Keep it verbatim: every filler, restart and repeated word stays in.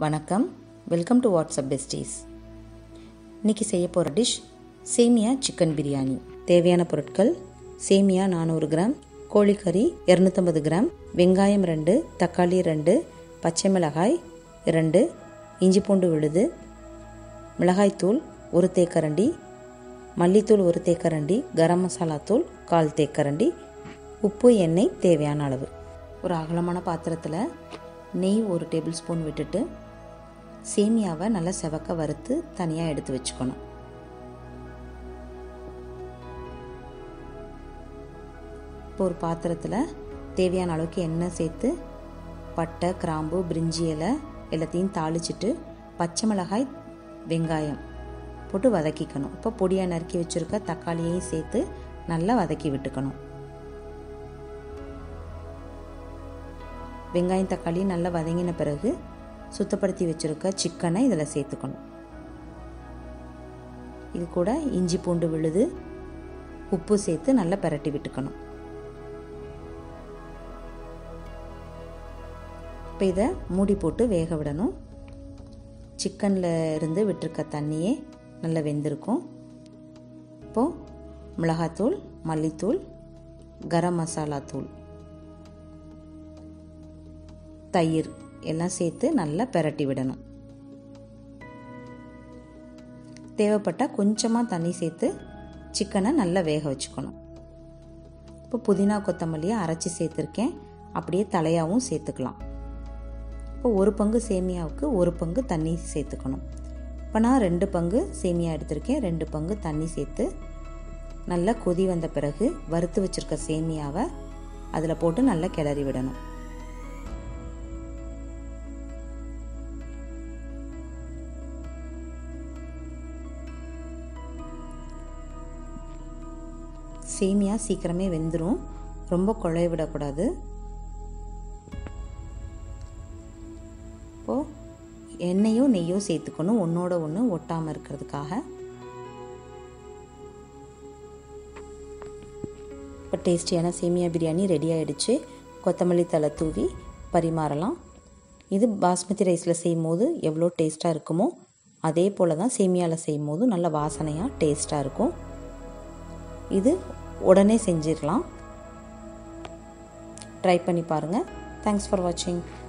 வணக்கம், welcome to WhatsApp besties. இன்றைக்கி செய்ய போகிற டிஷ் சேமியா சிக்கன் பிரியாணி. தேவையான பொருட்கள்: சேமியா நானூறு கிராம், கோழிக்கறி இரநூத்தம்பது கிராம், வெங்காயம் ரெண்டு, தக்காளி ரெண்டு, பச்சை மிளகாய் ரெண்டு, இஞ்சி பூண்டு விழுது, மிளகாய்த்தூள் ஒரு தேக்கரண்டி, மல்லித்தூள் ஒரு தேக்கரண்டி, கரம் மசாலா தூள் கால் தேக்கரண்டி, உப்பு, எண்ணெய் தேவையான அளவு. ஒரு அகலமான பாத்திரத்தில் நெய் ஒரு டேபிள் ஸ்பூன் விட்டுட்டு சேமியாவை நல்லா செவக்க வறுத்து தனியாக எடுத்து வச்சுக்கணும். இப்போ ஒரு பாத்திரத்தில் தேவையான அளவுக்கு எண்ணெய் சேர்த்து பட்டை, கிராம்பு, பிரிஞ்சி இலை எல்லாத்தையும் தாளிச்சிட்டு பச்சை மிளகாய், வெங்காயம் போட்டு வதக்கிக்கணும். இப்போ பொடியாக நறுக்கி வச்சுருக்க தக்காளியையும் சேர்த்து நல்லா வதக்கி விட்டுக்கணும். வெங்காயம் தக்காளி நல்லா வதங்கின பிறகு சுத்தப்படுத்தி வச்சுருக்க சிக்கனை இதில் சேர்த்துக்கணும். இது கூட இஞ்சி பூண்டு விழுது, உப்பு சேர்த்து நல்லா பிரட்டி விட்டுக்கணும். இப்போ இதை மூடி போட்டு வேக விடணும். சிக்கனில் இருந்து விட்டுருக்க தண்ணியே நல்லா வெந்திருக்கும். இப்போது மிளகாத்தூள், மல்லித்தூள், கரம் மசாலா தூள், தயிர் எல்லாம் சேர்த்து நல்லா பிரட்டி விடணும். தேவைப்பட்டால் கொஞ்சமாக தண்ணி சேர்த்து சிக்கனை நல்லா வேக வச்சுக்கணும். இப்போ புதினா கொத்தமல்லியை அரைச்சி சேர்த்துருக்கேன், அப்படியே தலையாகவும் சேர்த்துக்கலாம். இப்போ ஒரு பங்கு சேமியாவுக்கு ஒரு பங்கு தண்ணி சேர்த்துக்கணும். இப்போ நான் ரெண்டு பங்கு சேமியா எடுத்திருக்கேன், ரெண்டு பங்கு தண்ணி சேர்த்து நல்லா கொதி வந்த பிறகு வறுத்து வச்சுருக்க சேமியாவை அதில் போட்டு நல்லா கிளறி விடணும். சேமியா சீக்கிரமே வெந்துடும், ரொம்ப குழைய விடக்கூடாது. இப்போது எண்ணெயோ நெய்யோ சேர்த்துக்கணும், ஒன்றோட ஒன்று ஒட்டாமல் இருக்கிறதுக்காக. இப்போ டேஸ்டியான சேமியா பிரியாணி ரெடி ஆகிடுச்சு. கொத்தமல்லி தழை தூவி பரிமாறலாம். இது பாஸ்மதி ரைஸில் செய்யும் போது எவ்வளோ டேஸ்ட்டாக இருக்குமோ அதே போல் தான் சேமியாவில் செய்யும் போது நல்ல வாசனையாக டேஸ்ட்டாக இருக்கும். இது உடனே செஞ்சிடலாம். ட்ரை பண்ணி பாருங்கள். தேங்க்ஸ் ஃபார் வாட்சிங்.